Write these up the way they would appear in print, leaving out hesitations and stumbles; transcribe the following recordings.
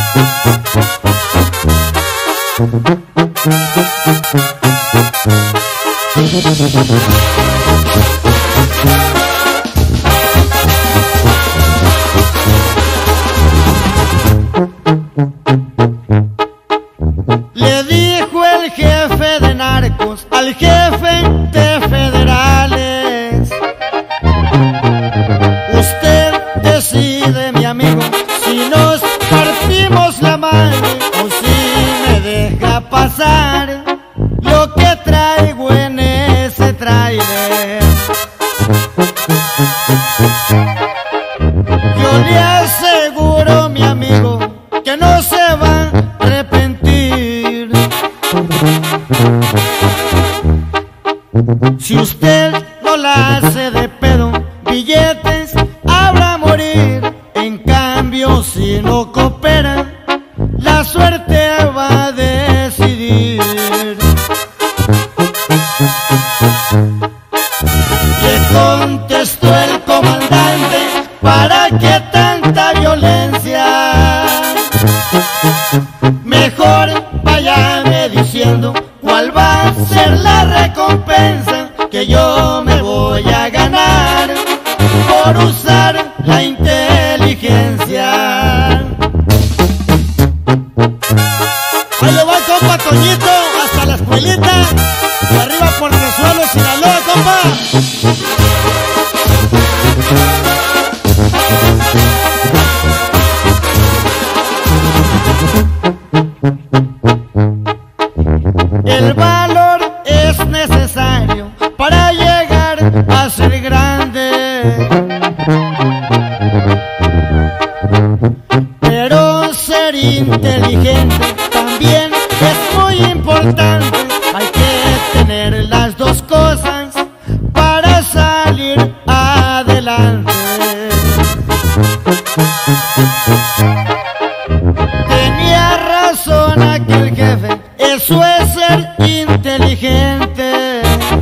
Le dijo el jefe de narcos al jefe de federales: usted decide, mi amigo, si nos partimos la madre o si me deja pasar lo que traigo en ese tráiler. Yo le aseguro, mi amigo, que no se va a arrepentir. Si usted no la hace de pedo, billetes habrá a morir. En cambio, si no coopera, la suerte va a decidir. Le contestó el comandante: ¿para qué tanta violencia? Mejor váyame diciendo cuál va a ser la recompensa que yo me voy a ganar por usar la inteligencia. Ahí le va, compa Toñito, hasta la escuelita, de arriba por Resuelo, Sinaloa, compa. El valor es necesario para llegar a ser grande, pero ser inteligente también es muy importante. Hay que tener las dos cosas para salir adelante. Tenía razón aquel jefe, eso es ser inteligente.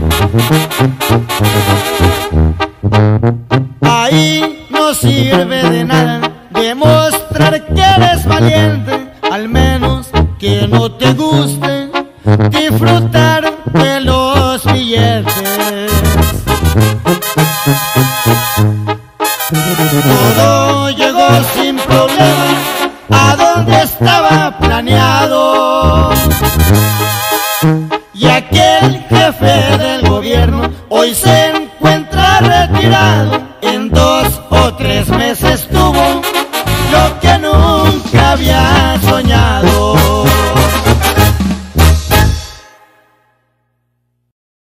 Ahí no sirve de nada demostrar que eres valiente, al menos que no te guste disfrutar de los billetes. Todo llegó sin problema a donde estaba planeado, y aquel jefe del gobierno hoy se encuentra retirado. En 2 o 3 meses tuvo lo que nunca había